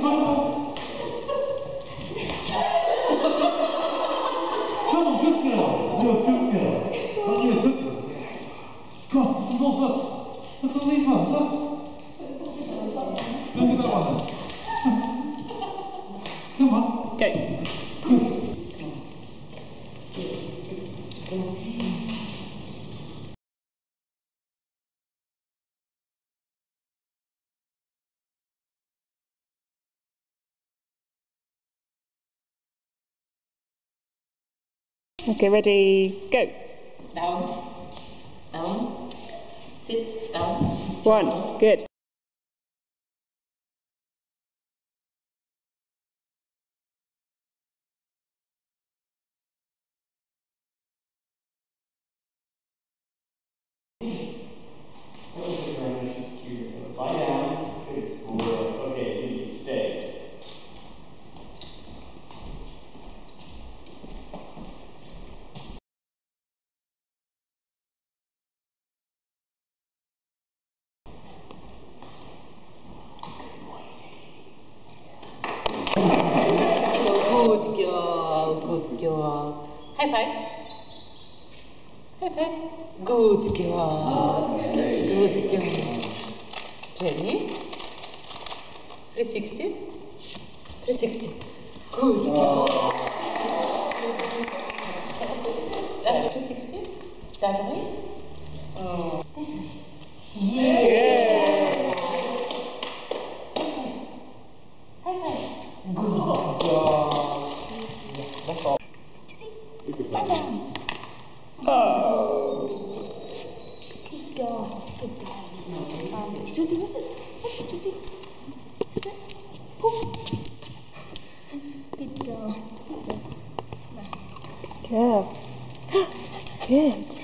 Come on, good girl. You're a good girl. Aren't you a good girl? Come on, look. Look at Lisa, look. Look at that one. Come on. Okay. Okay, ready, go. Down. Down. Sit down. 1, good. Lie down. Good boy. Okay, Ziggy, stay. Good girl. Good girl. High five. High five. Good girl. Good girl. Jenny. 360. 360. Good girl. That's 360. That's way. Oh. This way. Yeah. High five. Good girl. That's all. Lie down. Oh. Good girl. Good girl. Juicy, what's this? What's this, Juicy? Sit. Poof. Good girl. Good. Good.